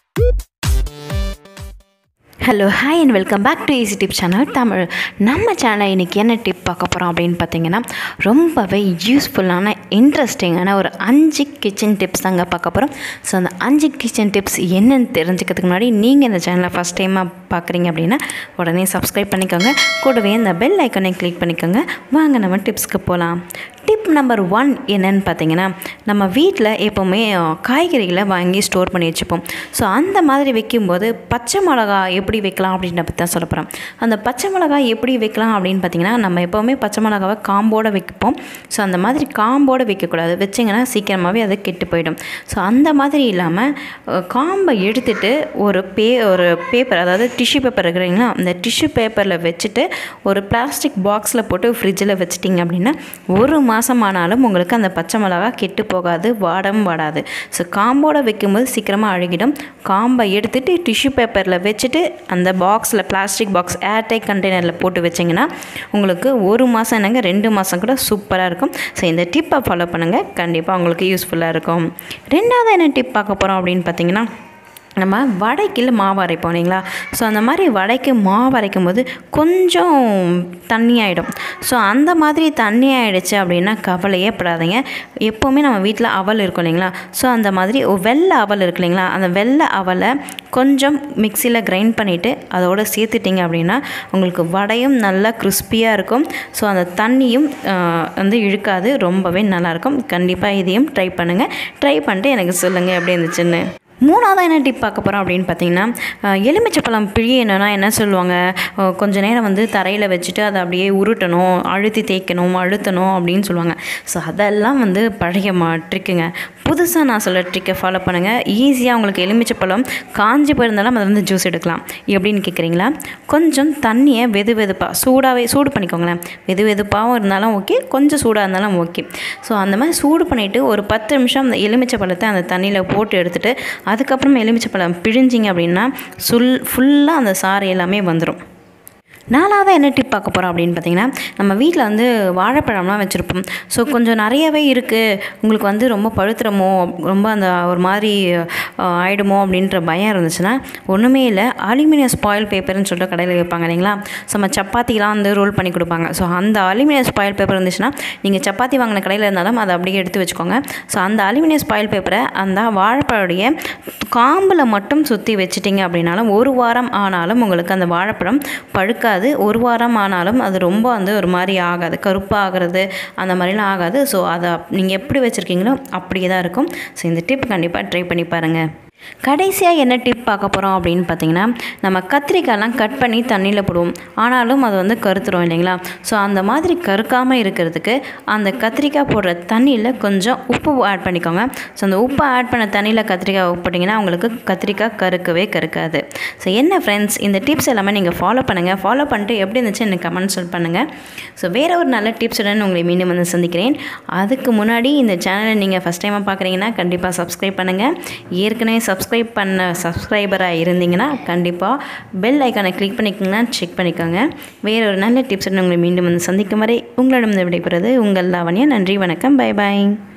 Hello hi and welcome back to Easy Tip channel Tamil. நம்ம சேனலில் இன்றைக்கி என்ன டிப் பார்க்க போகிறோம் அப்படின்னு பார்த்தீங்கன்னா, ரொம்பவே யூஸ்ஃபுல்லான இன்ட்ரெஸ்டிங்கான ஒரு 5 கிச்சன் டிப்ஸ் தாங்க பார்க்க போகிறோம். ஸோ அந்த 5 கிச்சன் டிப்ஸ் என்னென்னு தெரிஞ்சுக்கிறதுக்கு முன்னாடி நீங்கள் இந்த சேனலை ஃபஸ்ட் டைமாக பார்க்குறீங்க அப்படின்னா உடனே சப்ஸ்கிரைப் பண்ணிக்கோங்க. கூடவே இந்த பெல் ஐக்கனை கிளிக் பண்ணிக்கோங்க. வாங்க நம்ம டிப்ஸ்க்கு போகலாம். டிப் நம்பர் 1 என்னென்னு பார்த்தீங்கன்னா, நம்ம வீட்டில் எப்போவுமே காய்கறிகளை வாங்கி ஸ்டோர் பண்ணி வச்சுப்போம். ஸோ அந்த மாதிரி வைக்கும்போது பச்சை மிளகா எப்படி வைக்கலாம் அப்படின்ற பற்றி தான் சொல்ல போகிறேன். அந்த பச்சை மிளகாய் எப்படி வைக்கலாம் அப்படின்னு பார்த்தீங்கன்னா, நம்ம எப்போவுமே பச்சை மிளகாவை காம்போடு வைப்போம். ஸோ அந்த மாதிரி காம்போடு வைக்கக்கூடாது. வச்சிங்கன்னா சீக்கிரமாகவே அது கெட்டு போயிடும். ஸோ அந்த மாதிரி இல்லாமல் காம்பை எடுத்துகிட்டு ஒரு பேப்பர், அதாவது டிஷ்யூ பேப்பர் இருக்கிறீங்களா, அந்த டிஷ்யூ பேப்பரில் வச்சுட்டு ஒரு பிளாஸ்டிக் பாக்ஸில் போட்டு ஃப்ரிட்ஜில் வச்சிட்டிங்க அப்படின்னா 1 மாதம் ஆனாலும் உங்களுக்கு அந்த பச்சை மிளகா கெட்டு போகாது, வாடாது. ஸோ காம்போடு வைக்கும்போது சீக்கிரமாக அழுகிடும். காம்பை எடுத்துகிட்டு டிஷ்யூ பேப்பரில் வச்சுட்டு அந்த பாக்ஸில், பிளாஸ்டிக் பாக்ஸ் ஏர்டைட் கண்டெய்னரில் போட்டு வச்சிங்கன்னா உங்களுக்கு 1 மாதம் என்னங்க 2 மாதம் கூட சூப்பராக இருக்கும். ஸோ இந்த டிப்பை ஃபாலோ பண்ணுங்கள், கண்டிப்பாக உங்களுக்கு யூஸ்ஃபுல்லாக இருக்கும். 2வது என்ன டிப் பார்க்க போகிறோம் அப்படின்னு பார்த்தீங்கன்னா, நம்ம வடைக்கு மாவு அரைப்போம் இல்லைங்களா. ஸோ அந்த மாதிரி வடைக்கு மாவு அரைக்கும் போது கொஞ்சம் தண்ணி ஆகிடும். ஸோ அந்த மாதிரி தண்ணி ஆகிடுச்சு அப்படின்னா கவலையே படாதீங்க. எப்போவுமே நம்ம வீட்டில் அவல் இருக்கும் இல்லைங்களா. ஸோ அந்த மாதிரி வெள்ளை அவல் இருக்கு இல்லைங்களா, அந்த வெள்ளை அவலை கொஞ்சம் மிக்சியில் கிரைண்ட் பண்ணிவிட்டு அதோடு சேர்த்துட்டிங்க அப்படின்னா உங்களுக்கு வடையும் நல்லா கிறிஸ்பியாக இருக்கும். ஸோ அந்த தண்ணியும் இழுக்காது, ரொம்பவே நல்லாயிருக்கும். கண்டிப்பாக இதையும் ட்ரை பண்ணுங்கள். ட்ரை பண்ணிட்டு எனக்கு சொல்லுங்கள் எப்படி இருந்துச்சுன்னு. 3வது என்ன டிப் பார்க்க போகிறோம் அப்படின்னு பார்த்தீங்கன்னா, எலுமிச்சைப்பழம் பிழியணும்னா என்ன சொல்லுவாங்க, கொஞ்சம் நேரம் தரையில் வச்சுட்டு அதை அப்படியே உருட்டணும், அழுத்தணும் அப்படின்னு சொல்லுவாங்க. ஸோ அதெல்லாம் பழைய ட்ரிக்குங்க. புதுசாக நான் சொல்ல ட்ரிக்கை ஃபாலோ பண்ணுங்கள். ஈஸியாக உங்களுக்கு எலுமிச்சைப்பழம் காஞ்சி போயிருந்தாலும் அதை ஜூஸ் எடுக்கலாம். எப்படின்னு கேட்குறீங்களா, கொஞ்சம் தண்ணியை வெதுப்பாக சூடு பண்ணிக்கோங்களேன். வெதுப்பாகவும் இருந்தாலும் ஓகே, கொஞ்சம் சூடாக இருந்தாலும் ஓகே. ஸோ அந்த மாதிரி சூடு பண்ணிவிட்டு ஒரு 10 நிமிஷம் அந்த எலுமிச்சைப்பழத்தை அந்த தண்ணியில் போட்டு எடுத்துகிட்டு அதுக்கப்புறம் எலுமிச்சைப்பழம் பிழிஞ்சிங்க அப்படின்னா ஃபுல்லாக அந்த சாறு எல்லாமே வந்துடும். 4வது என்ன டிப் பார்க்க போகிறோம் அப்படின்னு பார்த்தீங்கன்னா, நம்ம வீட்டில் வாழைப்பழம்லாம் வச்சுருப்போம். ஸோ கொஞ்சம் நிறையவே இருக்குது, உங்களுக்கு ரொம்ப பழுத்துறமோ, ரொம்ப அந்த ஒரு மாதிரி ஆகிடுமோ அப்படின்ற பயம் இருந்துச்சுன்னா ஒன்றுமே இல்லை. அலுமினியம் ஃபாயில் பேப்பர்னு சொல்லிட்டு கடையில் வைப்பாங்க இல்லைங்களா. ஸோ நம்ம சப்பாத்திலாம் ரோல் பண்ணி கொடுப்பாங்க. ஸோ அந்த அலுமினியம் ஃபாயில் பேப்பர் இருந்துச்சுன்னா நீங்கள் சப்பாத்தி வாங்கின கடையில் இருந்தாலும் அதை அப்படியே எடுத்து வச்சுக்கோங்க. ஸோ அந்த அலுமினியம் ஃபாயில் பேப்பரை அந்த வாழைப்பழடைய காம்பில் மட்டும் சுற்றி வச்சுட்டிங்க அப்படின்னாலும் 1 வாரம் ஆனாலும் உங்களுக்கு அந்த வாழைப்பழம் பழுக்காது. 1 வாரம் ஆனாலும் அது ரொம்ப ஒரு மாதிரி ஆகாது, கருப்பாகிறது அந்த மாதிரிலாம் ஆகாது. ஸோ அதை நீங்கள் எப்படி வச்சுருக்கீங்களோ அப்படியே தான் இருக்கும். ஸோ இந்த டிப் கண்டிப்பாக ட்ரை பண்ணி பாருங்கள். கடைசியாக என்ன டிப் பார்க்க போகிறோம் அப்படின்னு பார்த்தீங்கன்னா, நம்ம கத்திரிக்காயெலாம் கட் பண்ணி தண்ணியில் போடுவோம், ஆனாலும் அது கருத்துரும் இல்லைங்களா. ஸோ அந்த மாதிரி கருக்காமல் இருக்கிறதுக்கு அந்த கத்திரிக்காய் போடுற தண்ணியில் கொஞ்சம் உப்பு ஆட் பண்ணிக்கோங்க. ஸோ அந்த உப்பு ஆட் பண்ண தண்ணியில் கத்திரிக்காய் போட்டிங்கன்னா உங்களுக்கு கத்திரிக்காய் கருக்காது. ஸோ என்ன ஃப்ரெண்ட்ஸ், இந்த டிப்ஸ் எல்லாமே நீங்கள் ஃபாலோ பண்ணுங்கள். ஃபாலோ பண்ணிட்டு எப்படி இருந்துச்சு எனக்கு கமெண்ட்ஸ் பண்ணுங்கள். ஸோ வேறு ஒரு நல்ல டிப்ஸுடன் உங்களை மீண்டும் சந்திக்கிறேன். அதுக்கு முன்னாடி இந்த சேனலை நீங்கள் ஃபஸ்ட் டைமாக பார்க்குறீங்கன்னா கண்டிப்பாக சப்ஸ்கிரைப் பண்ணுங்கள். ஏற்கனவே சப்ஸ்கிரைப் பண்ண சப்ஸ்கிரைபராக இருந்தீங்கன்னா கண்டிப்பாக பெல் ஐக்கானை கிளிக் பண்ணிக்கோங்கன்னா செக் பண்ணிக்கோங்க. வேறு ஒரு நல்ல டிப்ஸுடன் உங்களை மீண்டும் சந்திக்கும் வரை உங்களிடம் விடைபெறுவது உங்கள் லாவண்யா. நன்றி, வணக்கம், பை பாய்.